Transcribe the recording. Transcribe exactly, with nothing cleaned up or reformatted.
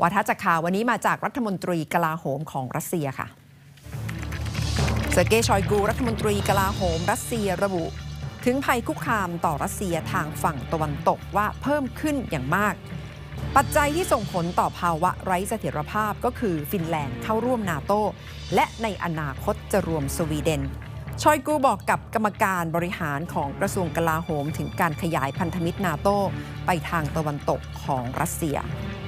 วาทะจากข่าววันนี้มาจากรัฐมนตรีกลาโหมของรัสเซียค่ะเซอร์เกย์ ชอยกูรัฐมนตรีกลาโหมรัสเซียระบุถึงภัยคุกคามต่อรัสเซียทางฝั่งตะวันตกว่าเพิ่มขึ้นอย่างมากปัจจัยที่ส่งผลต่อภาวะไร้เสถียรภาพก็คือฟินแลนด์เข้าร่วมนาโตและในอนาคตจะรวมสวีเดนชอยกูบอกกับกรรมการบริหารของกระทรวงกลาโหมถึงการขยายพันธมิตรนาโตไปทางตะวันตกของรัสเซีย